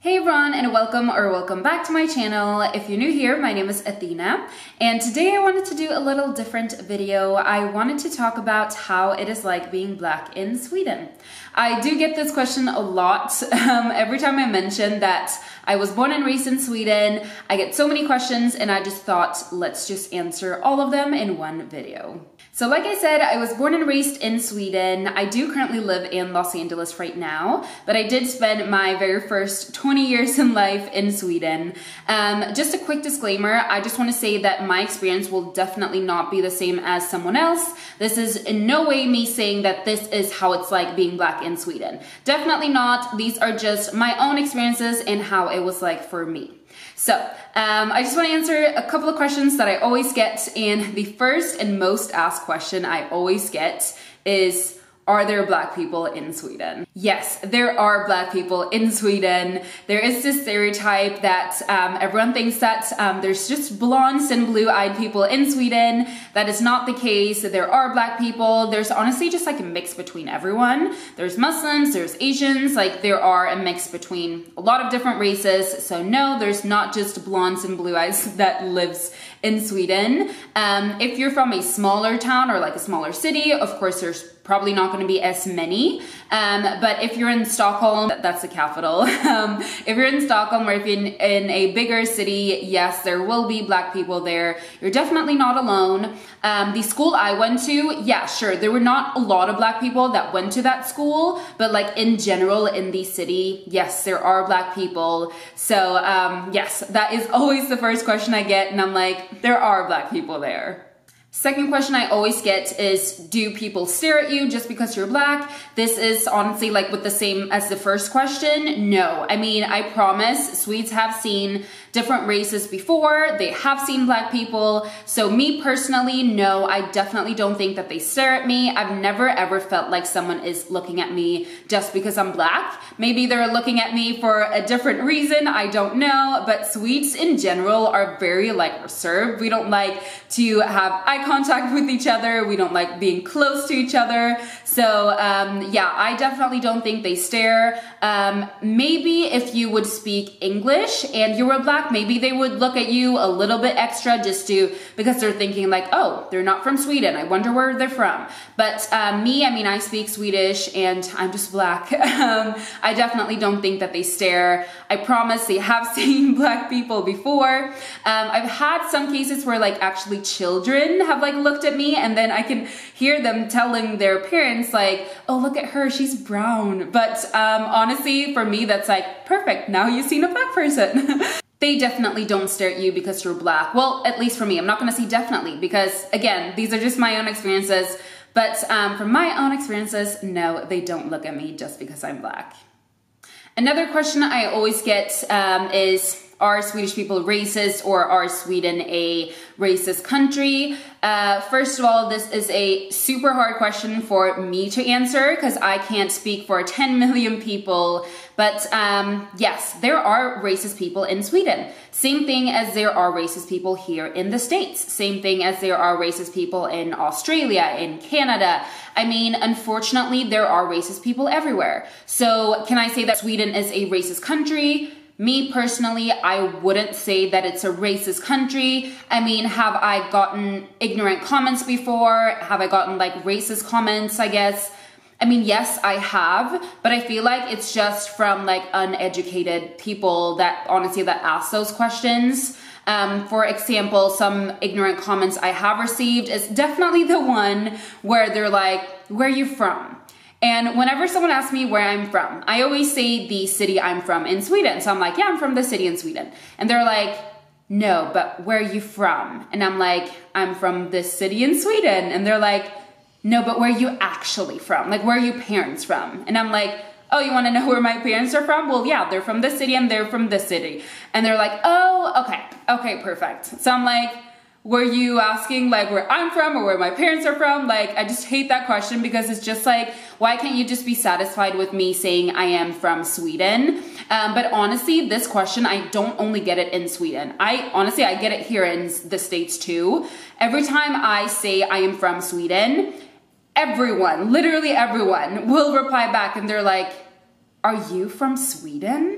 Hey everyone, and welcome back to my channel. If you're new here, my name is Athena, and today I wanted to do a little different video. I wanted to talk about how it is like being Black in Sweden. I do get this question a lot. Every time I mention that I was born and raised in Sweden, I get so many questions, and I just thought, let's just answer all of them in one video. So like I said, I was born and raised in Sweden. I do currently live in Los Angeles right now, but I did spend my very first 20 years in life in Sweden. Just a quick disclaimer, I just want to say that my experience will definitely not be the same as someone else. This is in no way me saying that this is how it's like being Black in Sweden. Definitely not. These are just my own experiences and how it was like for me. So, I just want to answer a couple of questions that I always get, and the first and most asked question I always get is, are there Black people in Sweden? Yes, there are Black people in Sweden. There is this stereotype that everyone thinks that there's just blondes and blue-eyed people in Sweden. That is not the case. There are Black people. There's honestly just like a mix between everyone. There's Muslims, there's Asians, like there are a mix between a lot of different races. So no, there's not just blondes and blue eyes that lives in Sweden. If you're from a smaller town or like a smaller city, of course there's probably not going to be as many. But if you're in Stockholm, that's the capital. If you're in Stockholm or if you're in a bigger city, yes, there will be Black people there. You're definitely not alone. The school I went to, yeah, sure, there were not a lot of Black people that went to that school, but like in general in the city, yes, there are Black people. So yes, that is always the first question I get, and I'm like, there are Black people there. Second question I always get is, do people stare at you just because you're Black? This is honestly like with the same as the first question. No, I mean, I promise Swedes have seen different races before. They have seen Black people. So me personally, no, I definitely don't think that they stare at me. I've never ever felt like someone is looking at me just because I'm Black. Maybe they're looking at me for a different reason, I don't know, but Swedes in general are very like reserved. We don't like to have eye contact with each other. We don't like being close to each other. So yeah, I definitely don't think they stare. Maybe if you would speak English and you were Black, maybe they would look at you a little bit extra because they're thinking like, oh, they're not from Sweden. I wonder where they're from. But me, I mean, I speak Swedish and I'm just Black. I definitely don't think that they stare. I promise they have seen Black people before. I've had some cases where like actually children have like looked at me, and then I can hear them telling their parents like, oh, look at her, she's brown. But honestly, for me, that's like, perfect, now you've seen a Black person. They definitely don't stare at you because you're Black. Well, at least for me. I'm not gonna say definitely because, again, these are just my own experiences. But from my own experiences, no, they don't look at me just because I'm Black. Another question I always get is, are Swedish people racist, or are Sweden a racist country? First of all, this is a super hard question for me to answer because I can't speak for 10 million people. But yes, there are racist people in Sweden. Same thing as there are racist people here in the States. Same thing as there are racist people in Australia, in Canada. I mean, unfortunately, there are racist people everywhere. So can I say that Sweden is a racist country? Me personally, I wouldn't say that it's a racist country. I mean, have I gotten ignorant comments before? Have I gotten like racist comments, I guess? I mean, yes, I have, but I feel like it's just from like uneducated people that honestly that ask those questions. For example, some ignorant comments I have received is definitely the one where they're like, where are you from? And whenever someone asks me where I'm from, I always say the city I'm from in Sweden. So I'm like, yeah, I'm from the city in Sweden. And they're like, no, but where are you from? And I'm like, I'm from this city in Sweden. And they're like, no, but where are you actually from? Like, where are your parents from? And I'm like, oh, you want to know where my parents are from? Well, yeah, they're from this city and they're from this city. And they're like, oh, okay, perfect. So I'm like, were you asking like where I'm from or where my parents are from? Like, I just hate that question because it's just like, why can't you just be satisfied with me saying I am from Sweden? But honestly, this question, I don't only get it in Sweden. I get it here in the States too. Every time I say I am from Sweden, everyone, literally everyone will reply back and they're like, are you from Sweden?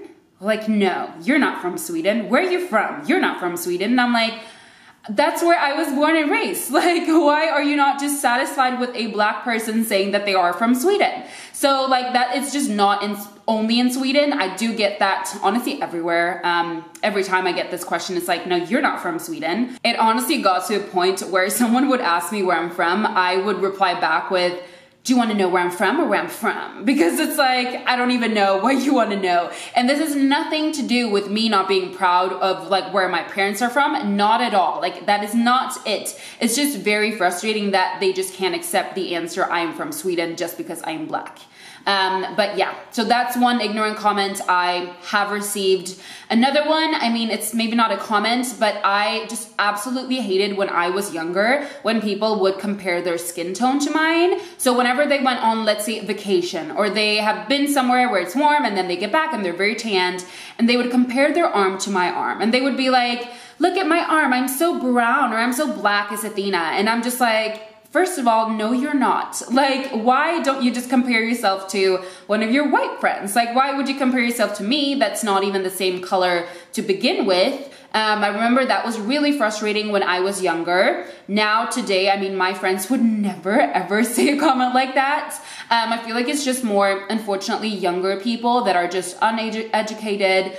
like, no, you're not from Sweden. Where are you from? You're not from Sweden. And I'm like, that's where I was born and raised. Like, why are you not just satisfied with a black person saying that they are from Sweden? So like that, it's just not only in Sweden. I do get that honestly everywhere. Every time I get this question, it's like, no, you're not from Sweden. It honestly got to a point where someone would ask me where I'm from. I would reply back with, do you want to know where I'm from or where I'm from? Because it's like, I don't even know what you want to know. And this has nothing to do with me not being proud of like where my parents are from. Not at all. Like that is not it. It's just very frustrating that they just can't accept the answer, I'm from Sweden, just because I'm black. But yeah, so that's one ignorant comment I have received. Another one, I mean, it's maybe not a comment, but I just absolutely hated when I was younger when people would compare their skin tone to mine. So whenever they went on, let's say, vacation, or they have been somewhere where it's warm and then they get back and they're very tanned, and they would compare their arm to my arm, and they would be like, look at my arm, I'm so brown, or I'm so black as Athena. And I'm just like, first of all, no, you're not. Like, why don't you just compare yourself to one of your white friends? Like, why would you compare yourself to me that's not even the same color to begin with? I remember that was really frustrating when I was younger. Now, today, I mean, my friends would never, ever say a comment like that. I feel like it's just more, unfortunately, younger people that are just uneducated.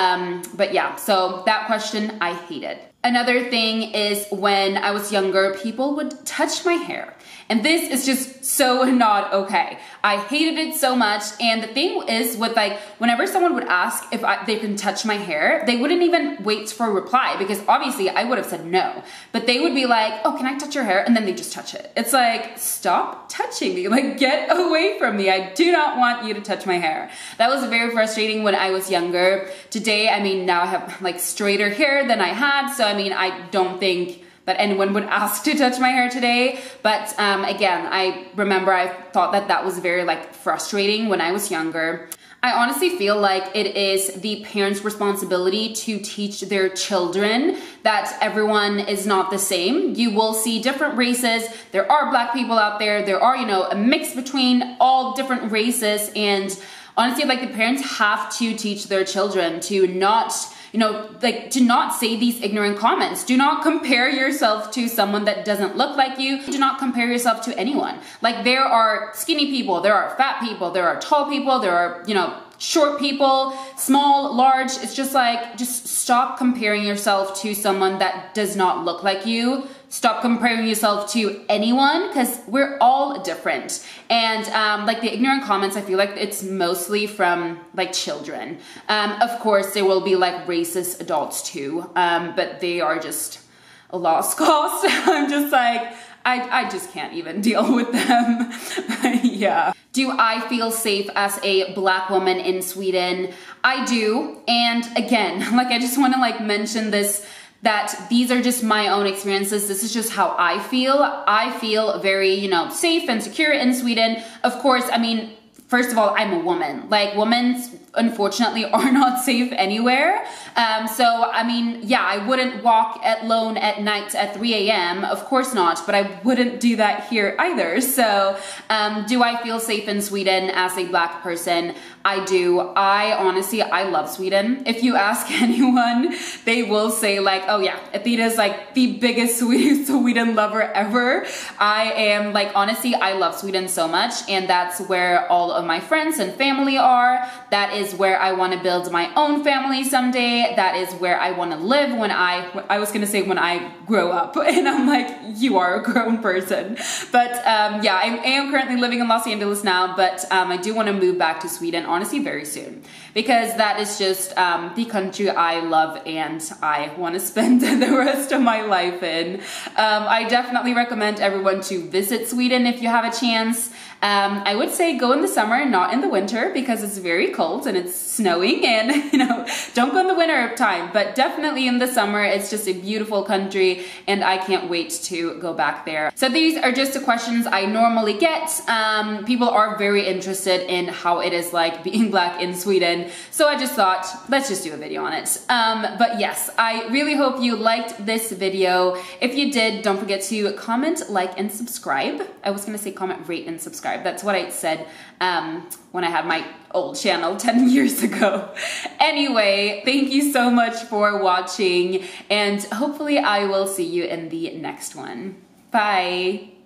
But yeah, so that question I hated. Another thing is when I was younger, people would touch my hair. And this is just so not okay. I hated it so much. And the thing is with like, whenever someone would ask if they can touch my hair, they wouldn't even wait for a reply, because obviously I would have said no. But they would be like, oh, can I touch your hair? And then they just touch it. It's like, stop touching me. Like, get away from me. I do not want you to touch my hair. That was very frustrating when I was younger. Today, I mean, now I have like straighter hair than I had. So, I mean, I don't think that anyone would ask to touch my hair today. But again, I remember I thought that that was very like frustrating when I was younger. I honestly feel like it is the parents' responsibility to teach their children that everyone is not the same. You will see different races. There are black people out there. There are, you know, a mix between all different races. And honestly, like the parents have to teach their children to not, you know, like to not say these ignorant comments. Do not compare yourself to someone that doesn't look like you. Do not compare yourself to anyone. Like there are skinny people, there are fat people, there are tall people, there are, you know, short people, small, large. It's just like, just stop comparing yourself to someone that does not look like you. Stop comparing yourself to anyone, because we're all different. And like the ignorant comments, I feel like it's mostly from like children. Of course, there will be like racist adults too, but they are just a lost cause. I'm just like, I just can't even deal with them. Yeah. Do I feel safe as a black woman in Sweden? I do. And again, like I just want to like mention this, that these are just my own experiences. This is just how I feel. I feel very, you know, safe and secure in Sweden. Of course, I mean, first of all, I'm a woman. Like women, unfortunately, are not safe anywhere. So, I mean, yeah, I wouldn't walk alone at night at 3 a.m. Of course not, but I wouldn't do that here either. So, do I feel safe in Sweden as a black person? I do. I honestly, I love Sweden. If you ask anyone, they will say like, oh yeah, Athena's like the biggest Sweden lover ever. I am like, honestly, I love Sweden so much. And that's where all of my friends and family are. That is where I want to build my own family someday. That is where I want to live when I was going to say when I grow up. And I'm like, you are a grown person. But yeah, I am currently living in Los Angeles now, but I do want to move back to Sweden honestly very soon, because that is just the country I love and I want to spend the rest of my life in. I definitely recommend everyone to visit Sweden if you have a chance. I would say go in the summer, not in the winter, because it's very cold and it's snowing, and you know, don't go in the winter time, but definitely in the summer. It's just a beautiful country and I can't wait to go back there. So these are just the questions I normally get. People are very interested in how it is like being black in Sweden. So I just thought, let's just do a video on it. But yes, I really hope you liked this video. If you did, don't forget to comment, like, and subscribe. I was gonna say comment, rate, and subscribe. That's what I said when I had my old channel 10 years ago. Anyway, thank you so much for watching, and hopefully I will see you in the next one. Bye!